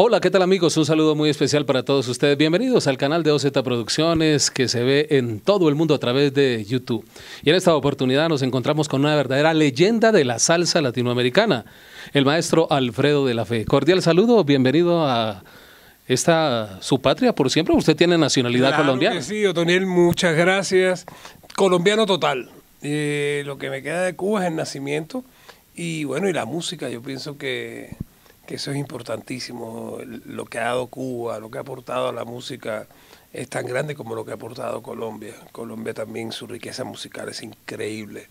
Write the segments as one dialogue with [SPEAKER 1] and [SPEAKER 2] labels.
[SPEAKER 1] Hola, ¿qué tal amigos? Un saludo muy especial para todos ustedes. Bienvenidos al canal de OZ Producciones que se ve en todo el mundo a través de YouTube. Y en esta oportunidad nos encontramos con una verdadera leyenda de la salsa latinoamericana, el maestro Alfredo de la Fe. Cordial saludo, bienvenido a su patria por siempre. Usted tiene nacionalidad colombiana.
[SPEAKER 2] Que sí, Otoniel, muchas gracias. Colombiano total. Lo que me queda de Cuba es el nacimiento y bueno, y la música. Yo pienso que eso es importantísimo. Lo que ha dado Cuba, lo que ha aportado a la música es tan grande como lo que ha aportado Colombia. Colombia también, su riqueza musical es increíble.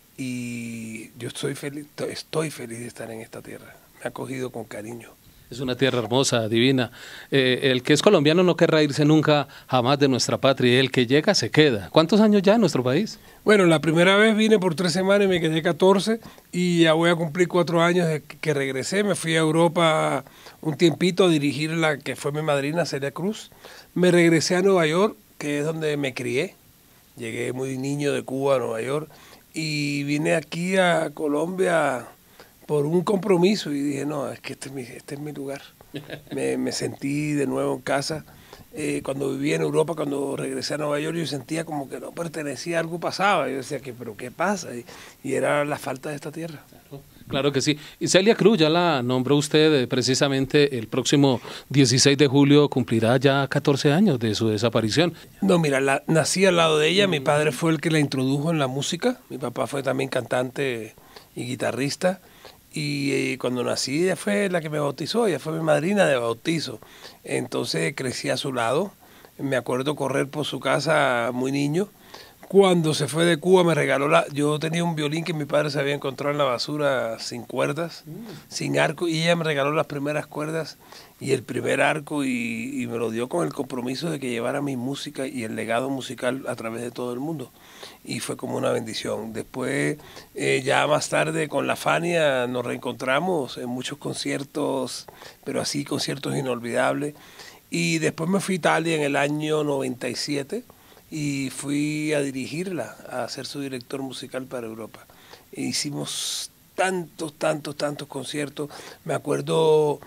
[SPEAKER 2] Y yo estoy feliz de estar en esta tierra. Me ha acogido con cariño.
[SPEAKER 1] Es una tierra hermosa, divina. El que es colombiano no querrá irse nunca jamás de nuestra patria. El que llega se queda. ¿Cuántos años ya en nuestro país?
[SPEAKER 2] Bueno, la primera vez vine por 3 semanas y me quedé 14 y ya voy a cumplir 4 años de que regresé. Me fui a Europa un tiempito a dirigir la que fue mi madrina, Celia Cruz. Me regresé a Nueva York, que es donde me crié. Llegué muy niño de Cuba a Nueva York y vine aquí a Colombia por un compromiso y dije, no, es que este es mi lugar. Me sentí de nuevo en casa. Cuando viví en Europa, cuando regresé a Nueva York, yo sentía como que no pertenecía, algo pasaba. Yo decía, ¿pero qué pasa? Y era la falta de esta tierra.
[SPEAKER 1] Claro que sí. Y Celia Cruz, ya la nombró usted precisamente el próximo 16 de julio, cumplirá ya 14 años de su desaparición.
[SPEAKER 2] No, mira, nací al lado de ella. Mi padre fue el que la introdujo en la música. Mi papá fue también cantante y guitarrista. Y cuando nací ella fue la que me bautizó, ella fue mi madrina de bautizo. Entonces crecí a su lado, me acuerdo correr por su casa muy niño. Cuando se fue de Cuba me regaló yo tenía un violín que mi padre se había encontrado en la basura sin cuerdas, sin arco, y ella me regaló las primeras cuerdas y el primer arco y me lo dio con el compromiso de que llevara mi música y el legado musical a través de todo el mundo. Y fue como una bendición. Después, ya más tarde con la Fania nos reencontramos en muchos conciertos, pero así conciertos inolvidables. Y después me fui a Italia en el año 97 y fui a dirigirla, a ser su director musical para Europa. E hicimos tantos conciertos. Me acuerdo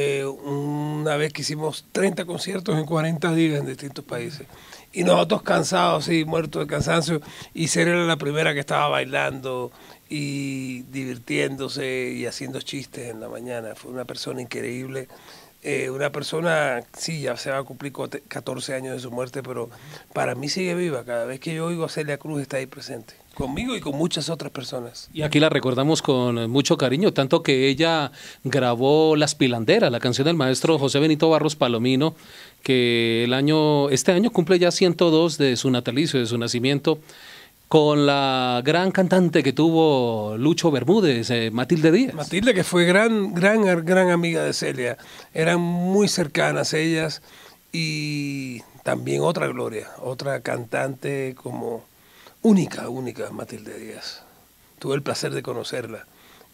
[SPEAKER 2] una vez que hicimos 30 conciertos en 40 días en distintos países. Y nosotros cansados, sí, muertos de cansancio, y Celia era la primera que estaba bailando y divirtiéndose y haciendo chistes en la mañana. Fue una persona increíble, una persona, sí, ya se va a cumplir 14 años de su muerte, pero para mí sigue viva. Cada vez que yo oigo a Celia Cruz está ahí presente, conmigo y con muchas otras personas.
[SPEAKER 1] Y aquí la recordamos con mucho cariño, tanto que ella grabó Las Pilanderas, la canción del maestro José Benito Barros Palomino, que este año cumple ya 102 de su natalicio, de su nacimiento, con la gran cantante que tuvo Lucho Bermúdez, Matilde Díaz.
[SPEAKER 2] Matilde, que fue gran amiga de Celia, eran muy cercanas ellas, y también otra Gloria, otra cantante como única, Matilde Díaz. Tuve el placer de conocerla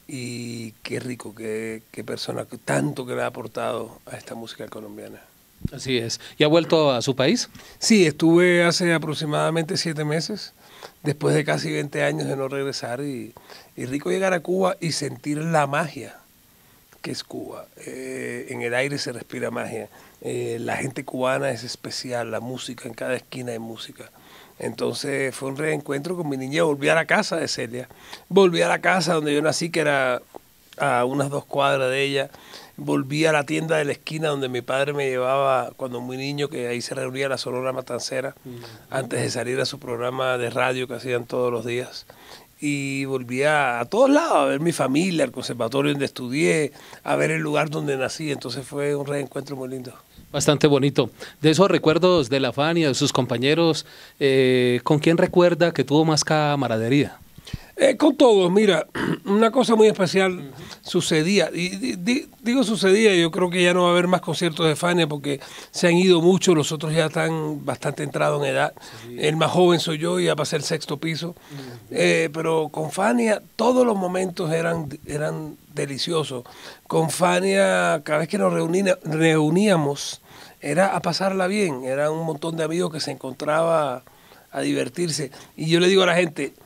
[SPEAKER 2] y qué rico, qué persona, tanto que le ha aportado a esta música colombiana.
[SPEAKER 1] Así es. ¿Y ha vuelto a su país?
[SPEAKER 2] Sí, estuve hace aproximadamente 7 meses, después de casi 20 años de no regresar, y rico llegar a Cuba y sentir la magia que es Cuba. En el aire se respira magia. La gente cubana es especial, la música, en cada esquina hay música. Entonces fue un reencuentro con mi niña. Volví a la casa de Celia, volví a la casa donde yo nací, que era a unas 2 cuadras de ella. Volví a la tienda de la esquina donde mi padre me llevaba cuando muy niño, que ahí se reunía la Sonora Matancera, antes de salir a su programa de radio que hacían todos los días. Y volví a todos lados, a ver mi familia, al conservatorio donde estudié, a ver el lugar donde nací. Entonces fue un reencuentro muy lindo.
[SPEAKER 1] Bastante bonito. De esos recuerdos de la Fania, de sus compañeros, ¿con quién recuerda que tuvo más camaradería?
[SPEAKER 2] Con todos, mira, una cosa muy especial sucedía, y digo sucedía, yo creo que ya no va a haber más conciertos de Fania porque se han ido muchos, los otros ya están bastante entrados en edad, sí. El más joven soy yo y ya pasé el 6º piso, pero con Fania todos los momentos eran deliciosos. Con Fania, cada vez que nos reuníamos era a pasarla bien, era un montón de amigos que se encontraba a divertirse, y yo le digo a la gente,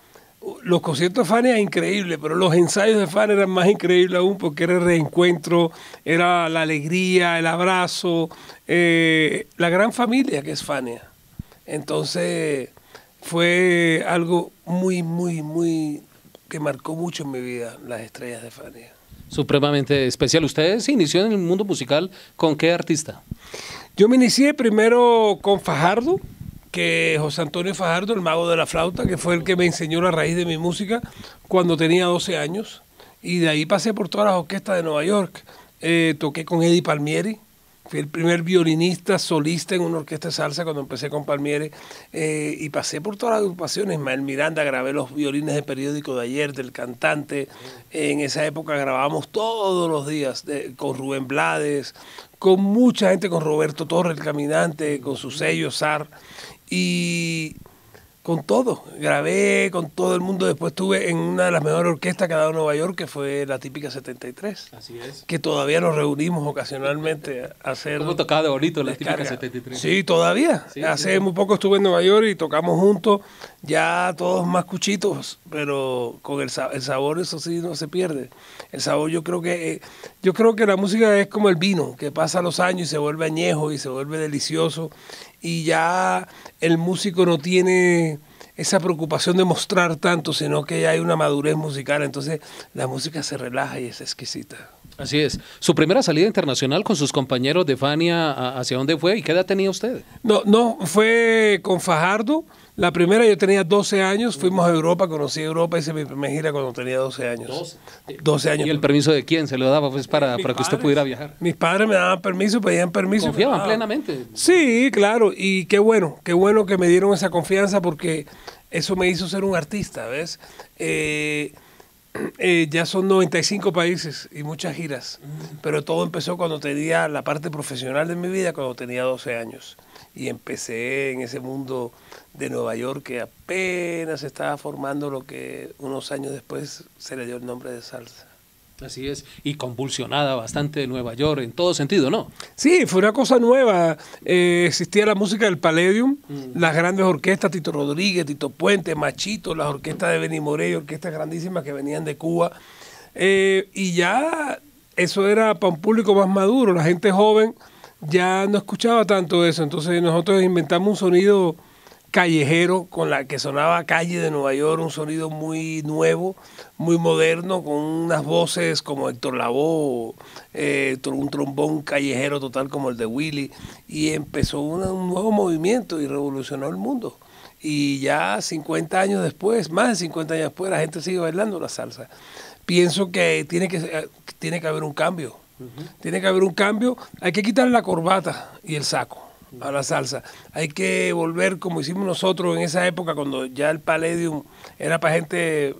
[SPEAKER 2] Los conciertos de Fania increíbles, pero los ensayos de Fania eran más increíbles aún porque era el reencuentro, era la alegría, el abrazo, la gran familia que es Fania. Entonces fue algo muy que marcó mucho en mi vida, las estrellas de Fania.
[SPEAKER 1] Supremamente especial. ¿Usted se inició en el mundo musical con qué artista?
[SPEAKER 2] Yo me inicié primero con Fajardo, que José Antonio Fajardo, el mago de la flauta, que fue el que me enseñó la raíz de mi música cuando tenía 12 años. Y de ahí pasé por todas las orquestas de Nueva York. Toqué con Eddie Palmieri, fui el primer violinista solista en una orquesta de salsa cuando empecé con Palmieri. Y pasé por todas las agrupaciones. Ismael Miranda, grabé los violines del periódico de ayer, del cantante. En esa época grabábamos todos los días con Rubén Blades, con mucha gente, con Roberto Torres, el caminante, con su sello SAR. Y con todo, grabé con todo el mundo. Después estuve en una de las mejores orquestas que ha dado Nueva York, que fue la Típica 73.
[SPEAKER 1] Así es.
[SPEAKER 2] Que todavía nos reunimos ocasionalmente a hacer...
[SPEAKER 1] ¿Cómo tocaba de bonito la Típica 73?
[SPEAKER 2] Sí, todavía.
[SPEAKER 1] Sí,
[SPEAKER 2] Hace muy poco estuve en Nueva York y tocamos juntos, ya todos más cuchitos, pero con el sabor, eso sí, no se pierde. El sabor, yo creo que la música es como el vino, que pasa los años y se vuelve añejo y se vuelve delicioso. Y ya el músico no tiene esa preocupación de mostrar tanto, sino que ya hay una madurez musical, entonces la música se relaja y es exquisita.
[SPEAKER 1] Así es. Su primera salida internacional con sus compañeros de Fania, ¿hacia dónde fue y qué edad tenía usted?
[SPEAKER 2] No, fue con Fajardo. La primera yo tenía 12 años, fuimos a Europa, conocí Europa, hice mi primera gira cuando tenía 12 años. 12 años.
[SPEAKER 1] ¿Y el permiso de quién se lo daba pues para que
[SPEAKER 2] padres,
[SPEAKER 1] usted pudiera viajar?
[SPEAKER 2] Mis padres me daban permiso, pedían permiso.
[SPEAKER 1] ¿Confiaban plenamente?
[SPEAKER 2] Sí, claro, y qué bueno que me dieron esa confianza porque eso me hizo ser un artista, ¿ves? Ya son 95 países y muchas giras, pero todo empezó cuando tenía la parte profesional de mi vida, cuando tenía 12 años. Y empecé en ese mundo de Nueva York que apenas estaba formando lo que unos años después se le dio el nombre de salsa.
[SPEAKER 1] Así es, y convulsionada bastante Nueva York en todo sentido, ¿no?
[SPEAKER 2] Sí, fue una cosa nueva. Existía la música del Palladium, las grandes orquestas, Tito Rodríguez, Tito Puente, Machito, las orquestas de Benny Morey, orquestas grandísimas que venían de Cuba. Y ya eso era para un público más maduro, la gente joven ya no escuchaba tanto eso, entonces nosotros inventamos un sonido callejero con la que sonaba calle de Nueva York, un sonido muy nuevo, muy moderno, con unas voces como Héctor Lavoe, un trombón callejero total como el de Willie, y empezó un nuevo movimiento y revolucionó el mundo. Y ya 50 años después, más de 50 años después, la gente sigue bailando la salsa. Pienso que tiene que haber un cambio. Tiene que haber un cambio, hay que quitar la corbata y el saco a la salsa. Hay que volver como hicimos nosotros en esa época cuando ya el Palladium era para gente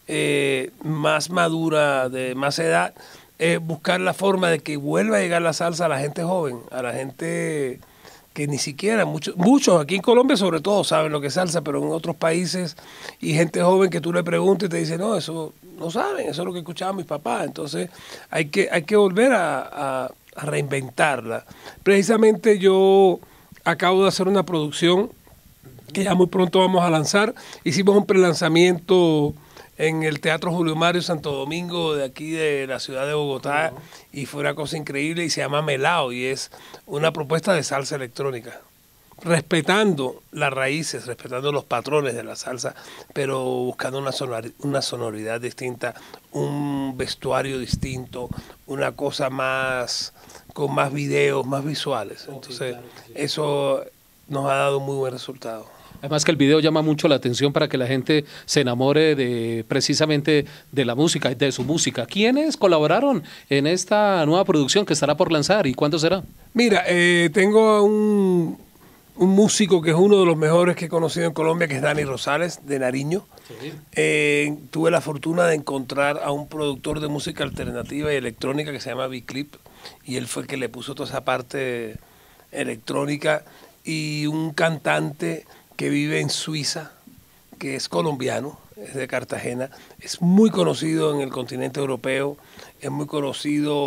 [SPEAKER 2] más madura, de más edad, buscar la forma de que vuelva a llegar la salsa a la gente joven, a la gente que ni siquiera, muchos aquí en Colombia sobre todo saben lo que es salsa, pero en otros países y gente joven que tú le preguntas y te dice, no, eso no saben, eso es lo que escuchaban mis papás. Entonces hay que volver a reinventarla. Precisamente yo acabo de hacer una producción que ya muy pronto vamos a lanzar. Hicimos un prelanzamiento en el Teatro Julio Mario Santo Domingo, de aquí de la ciudad de Bogotá, y fue una cosa increíble y se llama Melao, y es una propuesta de salsa electrónica, respetando las raíces, respetando los patrones de la salsa, pero buscando una sonoridad distinta, un vestuario distinto, una cosa más, con más videos, más visuales. Entonces, claro, sí. Eso nos ha dado muy buen resultado.
[SPEAKER 1] Además que el video llama mucho la atención para que la gente se enamore precisamente de la música, de su música. ¿Quiénes colaboraron en esta nueva producción que estará por lanzar y cuándo será?
[SPEAKER 2] Mira, tengo un músico que es uno de los mejores que he conocido en Colombia, que es Dani Rosales, de Nariño. Sí. Tuve la fortuna de encontrar a un productor de música alternativa y electrónica que se llama Biclip, y él fue el que le puso toda esa parte electrónica, y un cantante que vive en Suiza, que es colombiano, es de Cartagena, es muy conocido en el continente europeo, es muy conocido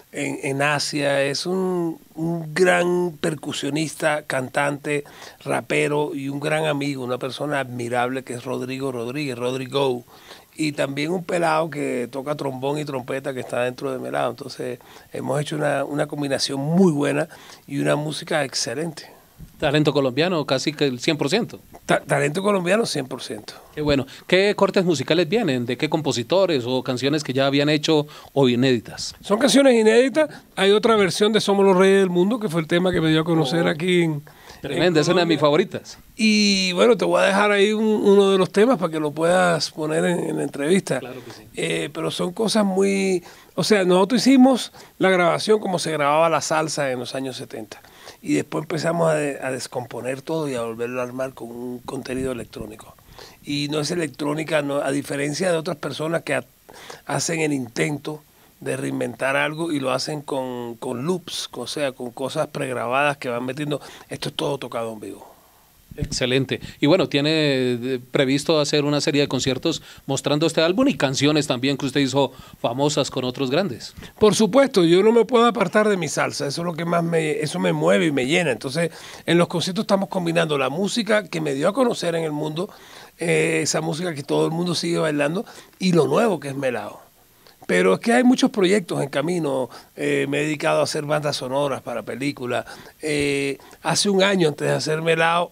[SPEAKER 2] en Asia, es un gran percusionista, cantante, rapero y un gran amigo, una persona admirable que es Rodrigo Rodríguez, Rodrigo. Y también un pelado que toca trombón y trompeta que está dentro de Melado. Entonces hemos hecho una combinación muy buena y una música excelente.
[SPEAKER 1] Talento colombiano, casi que el 100%.
[SPEAKER 2] Talento colombiano, 100%.
[SPEAKER 1] Qué bueno. ¿Qué cortes musicales vienen? ¿De qué compositores o canciones que ya habían hecho o inéditas?
[SPEAKER 2] Son canciones inéditas. Hay otra versión de Somos los Reyes del Mundo, que fue el tema que me dio a conocer aquí en
[SPEAKER 1] Tremenda, es una de mis favoritas.
[SPEAKER 2] Y bueno, te voy a dejar ahí uno de los temas para que lo puedas poner en la entrevista.
[SPEAKER 1] Claro que sí.
[SPEAKER 2] Pero son cosas muy... O sea, nosotros hicimos la grabación como se grababa la salsa en los años 70. Y después empezamos a descomponer todo y a volverlo a armar con un contenido electrónico. Y no es electrónica, no, a diferencia de otras personas que hacen el intento de reinventar algo y lo hacen con loops, o sea, con cosas pregrabadas que van metiendo. Esto es todo tocado en vivo.
[SPEAKER 1] Excelente. Y bueno, tiene previsto hacer una serie de conciertos mostrando este álbum y canciones también que usted hizo famosas con otros grandes.
[SPEAKER 2] Por supuesto, yo no me puedo apartar de mi salsa, eso es lo que más eso me mueve y me llena. Entonces, en los conciertos estamos combinando la música que me dio a conocer en el mundo, esa música que todo el mundo sigue bailando, y lo nuevo que es Melado. Pero es que hay muchos proyectos en camino. Me he dedicado a hacer bandas sonoras para películas. Hace un año, antes de hacer Melado,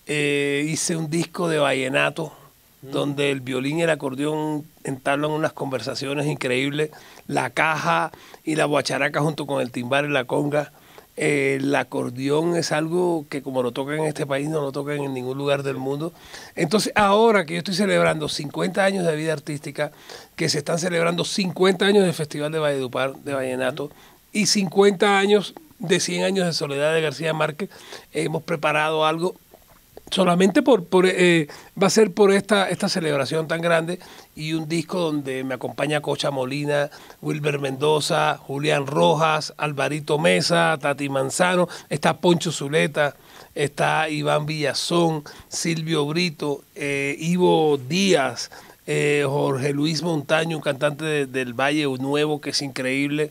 [SPEAKER 2] hice un disco de vallenato donde el violín y el acordeón entablan unas conversaciones increíbles. La caja y la guacharaca junto con el timbal y la conga. El acordeón es algo que como lo tocan en este país no lo tocan en ningún lugar del mundo. Entonces ahora que yo estoy celebrando 50 años de vida artística, que se están celebrando 50 años del Festival de Valledupar de Vallenato y 50 años de 100 años de Soledad de García Márquez, hemos preparado algo solamente va a ser por esta celebración tan grande, y un disco donde me acompaña Cocha Molina, Wilber Mendoza, Julián Rojas, Alvarito Mesa, Tati Manzano, está Poncho Zuleta, está Iván Villazón, Silvio Brito, Ivo Díaz, Jorge Luis Montaño, un cantante del Valle Nuevo que es increíble,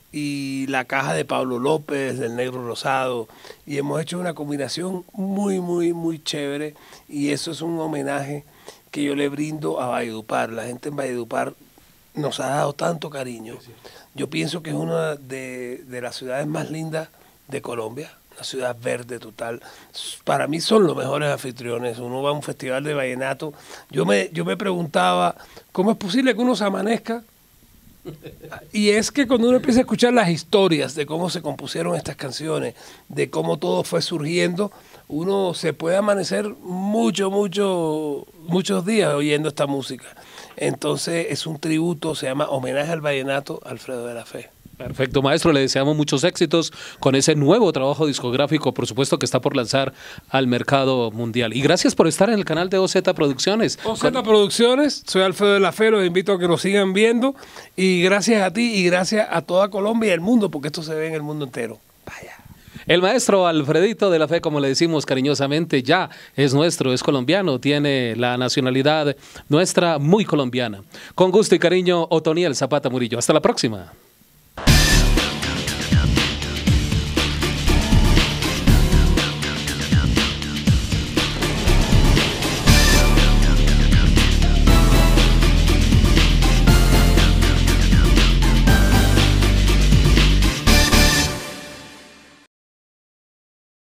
[SPEAKER 2] y la caja de Pablo López, del Negro Rosado, y hemos hecho una combinación muy, muy, muy chévere, y eso es un homenaje que yo le brindo a Valledupar. La gente en Valledupar nos ha dado tanto cariño. Yo pienso que es una de las ciudades más lindas de Colombia, una ciudad verde total. Para mí son los mejores anfitriones. Uno va a un festival de vallenato. Yo me preguntaba, ¿cómo es posible que uno se amanezca? Y es que cuando uno empieza a escuchar las historias de cómo se compusieron estas canciones, de cómo todo fue surgiendo, uno se puede amanecer muchos días oyendo esta música. Entonces es un tributo, se llama Homenaje al Vallenato, Alfredo de la Fe.
[SPEAKER 1] Perfecto, maestro, le deseamos muchos éxitos con ese nuevo trabajo discográfico, por supuesto, que está por lanzar al mercado mundial. Y gracias por estar en el canal de OZ Producciones.
[SPEAKER 2] OZ Producciones, soy Alfredo de la Fe, los invito a que nos sigan viendo, y gracias a ti y gracias a toda Colombia y el mundo, porque esto se ve en el mundo entero. Vaya.
[SPEAKER 1] El maestro Alfredito de la Fe, como le decimos cariñosamente, ya es nuestro, es colombiano, tiene la nacionalidad nuestra muy colombiana. Con gusto y cariño, Otoniel Zapata Murillo. Hasta la próxima.